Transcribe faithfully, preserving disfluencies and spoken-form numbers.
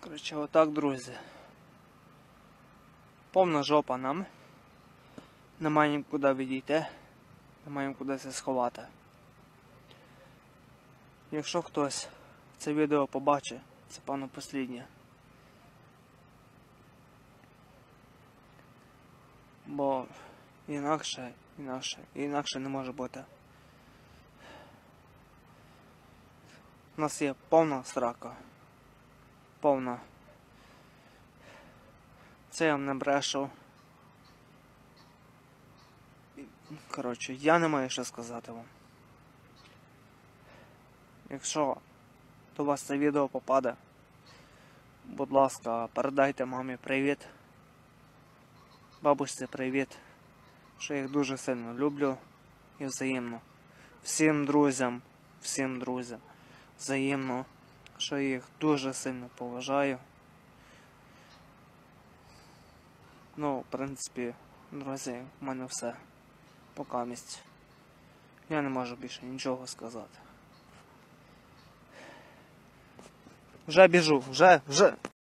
Коротше, отак, друзі. Повна жопа нам. Немає нікуди відійти. Немає куди це сховати. Якщо хтось це відео побачить, це певно посліднє. Бо інакше, інакше, інакше не може бути. У нас є повна срака. Повна. Це я вам не брешу. Коротше, я не маю що сказати вам. Якщо до вас це відео попаде, будь ласка, передайте мамі привіт. Бабусі привіт. Що я їх дуже сильно люблю і взаємно. Всім друзям, всім друзям взаємно, що я їх дуже сильно поважаю. Ну, в принципі, друзі, в мене все. Покамість. Я не можу більше нічого сказати. Вже біжу, вже, вже.